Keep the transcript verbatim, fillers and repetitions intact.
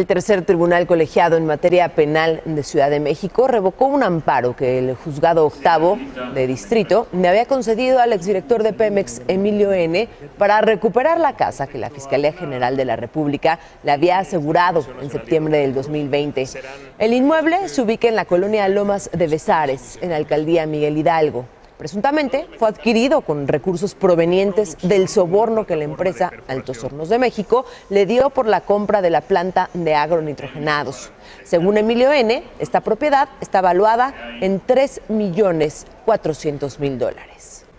El tercer tribunal colegiado en materia penal de Ciudad de México revocó un amparo que el juzgado octavo de distrito me había concedido al exdirector de Pemex, Emilio N., para recuperar la casa que la Fiscalía General de la República le había asegurado en septiembre del dos mil veinte. El inmueble se ubica en la colonia Lomas de Bezares, en la alcaldía Miguel Hidalgo. Presuntamente fue adquirido con recursos provenientes del soborno que la empresa Altos Hornos de México le dio por la compra de la planta de agronitrogenados. Según Emilio N., esta propiedad está valuada en tres millones cuatrocientos mil dólares.